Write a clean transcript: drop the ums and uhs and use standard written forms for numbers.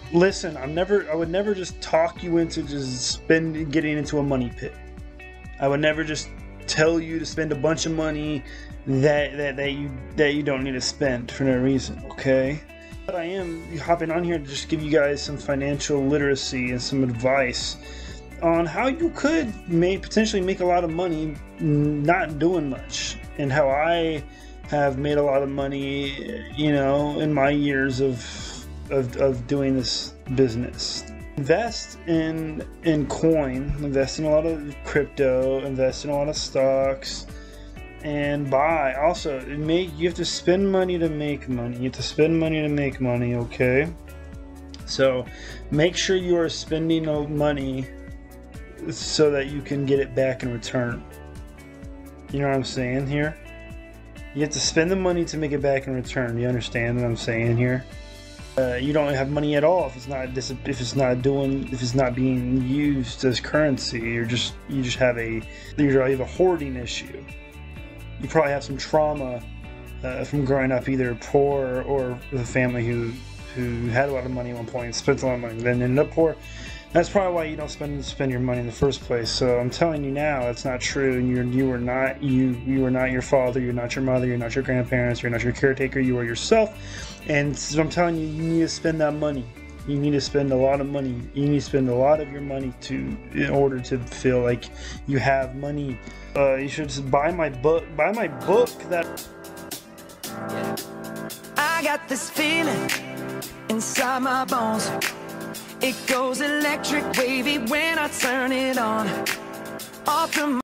Listen, I would never just talk you into just getting into a money pit. I would never just tell you to spend a bunch of money that you don't need to spend for no reason, okay? But I am hopping on here to just give you guys some financial literacy and some advice on how you could potentially make a lot of money not doing much, and how I have made a lot of money, you know, in my years of doing this business. Invest in coin, invest in a lot of crypto, invest in a lot of stocks, and buy. Also, you have to spend money to make money. You have to spend money to make money, okay? So make sure you are spending money so that you can get it back in return. You know what I'm saying here? You have to spend the money to make it back in return. You understand what I'm saying here? You don't have money at all if it's not being used as currency. You just have a hoarding issue. You probably have some trauma from growing up either poor or with a family who had a lot of money at one point, spent a lot of money, then ended up poor. That's probably why you don't spend your money in the first place. So I'm telling you now, that's not true. And you are not your father, you're not your mother, you're not your grandparents, you're not your caretaker, you are yourself. And so I'm telling you, you need to spend that money. You need to spend a lot of money. You need to spend a lot of your money in order to feel like you have money. You should just buy my book. Buy my book. I got this feeling inside my bones. It goes electric wavy when I turn it on. Off from